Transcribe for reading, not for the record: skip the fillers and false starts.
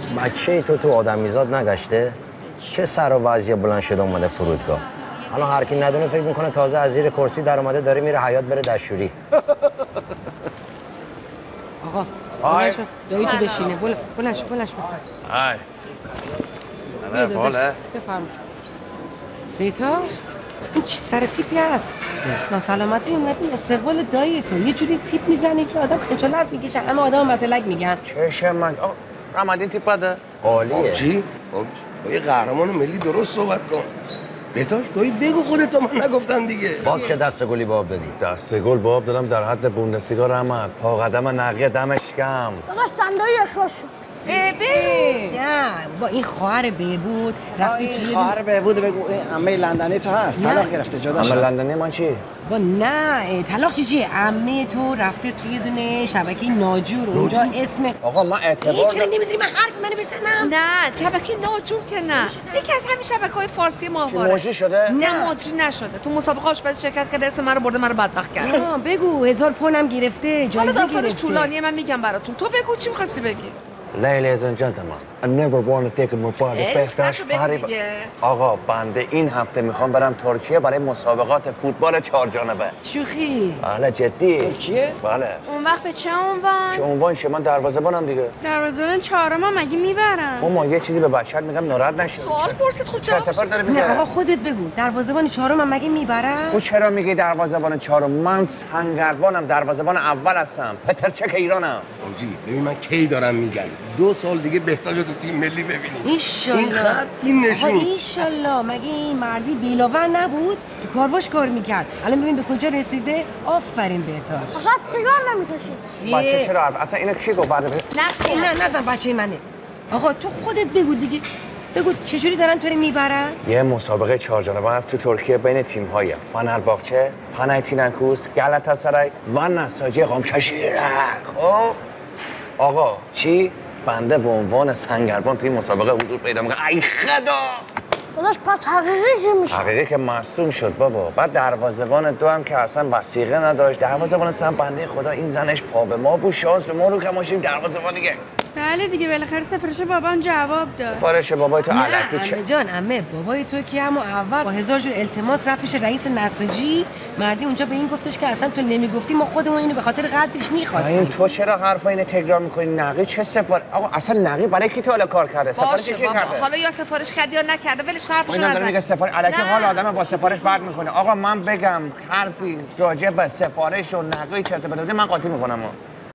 بچه تو آدمیزاد نگشته؟ چه سر و وضعیه بلند شده اومده فرودگاه؟ الان هر کی ندونه فکر میکنه تازه از زیر کرسی در اومده داره میره حیاط بره دشوری. آقا بلند شو دایی تو بشینه. بلند شو بسن. های نه باله بفرمایید. بهتاش این چه سر تیپی هست؟ ناسلامتی اومدیم استقبال دایی تو یه جوری تیپ میزنی که آدم خجالت میکشه. همه آدم متلک میگن. چشم من رمضان تیپ بده عالیه. چی؟ با یه قهرمان ملی درست صحبت کن. بهتاش توی بگو خودت من نگفتم دیگه. باز چه دست گلی به آب دادی؟ دست گل به آب دادم در حد بوندسلیگا رحمت. پا قدم نقیه دمش کم. داداش صندوقی اخراج شد. بروز نه با این خواهر بهبود رفتی توی خواهر بهبود بگو عمه لندنی تو هست طلاق گرفته جدا شد. عمه لندنی من چی؟ با نه طلاق چیه عمه تو رفته توی دونه شبکه ناجور اونجا اسم آقا من اعتبار چرا نمیذاری من حرف منو بزنم؟ نه شبکه ناجور که نه یکی از همین شبکه‌های فارسی ماهواره. موجی شده؟ نه موجی نشده. تو مسابقه آشپزی شرکت کرده اسم منو برده منو بدبخت کرد. بگو 1000 پوندم گرفته حالا جایزه داستانش گرفته. طولانیه من میگم براتون. تو بگو چی می‌خواستی بگی؟ Ladies and gentlemen, I never want to take my body نشو بگو دیگه. آقا بنده این هفته میخوام برم ترکیه برای مسابقات فوتبال 4 جانبه. شوخی؟ بله جدی. ترکیه؟ بله. اون وقت به چه عنوان؟ چه عنوان شه؟ من دروازه‌بانم دیگه. دروازه‌بان چهارم مگه میبرن؟ ما یه چیزی به بچه‌ت میگم ناراحت نشی. سوال پرسید خود جواب اتفاق داره نه میگه. آقا خودت بگو دروازه‌بان چهارم مگه میبرن؟ تو چرا میگی دروازه‌بان 4؟ من سنگربانم، دروازه‌بان اول هستم. پترچک ایرانم. آجی ببین من کی دارم میگم 2 سال دیگه بهتاج تو تیم ملی ببینیم. ایشالله این خط این نشون. ایشالله مگه این مردی بیلاون نبود تو کارواش کار میکرد الان ببین به کجا رسیده. آفرین بهتاش. فقط سیگار نمیکشید. بچه چرا اصلا اینو کی گفت بعد نه نزن بچه منه. آقا تو خودت بگو دیگه. بگو چجوری دارن تو رو میبرن؟ یه مسابقه 4 جانبه هست تو ترکیه بین تیم‌های فنرباغچه، پانایتینایکوس، گالاتاسرای و نساجی قمشاشیر. خب آقا چی؟ بنده به عنوان سنگربان توی مسابقه حضور پیدا می‌کنم. ای خدا! داداش پس حقیقی که میشه؟ حقیقی که معصوم شد بابا. بعد دروازه‌بان دو هم که اصلا وثیقه نداشت. دروازه‌بان سه بنده خدا این زنش پا به ما بود شانس به ما رو که ماشیم دروازه‌بان دیگه. بله دیگه بالاخره سفارش بابام جواب داد. سفارش بابای تو الکی نه چه؟ عمه جان عمه بابای تو که همون اول با 1000 جور التماس رفت پیش رئیس نساجی. مردی اونجا به این گفتش که اصلا تو نمیگفتی ما خودمون اینو به خاطر قدرش می‌خواستیم. این تو چرا حرفا اینو تکرار می‌کنی؟ نقی چه سفارش؟ آقا اصلا نقی برای کی تو حالا کار کرده؟ سفارش باشه کی بابا کرده؟ حالا یا سفارش کرد یا نکرده ولش کن حرفشو اینا داره میگه نزن. سفارش الکی نه. حال آدم با سفارش بد میکنه. آقا من بگم حرفی راجع به سفارش و نقی چرت و پرت من قاطی میکنم.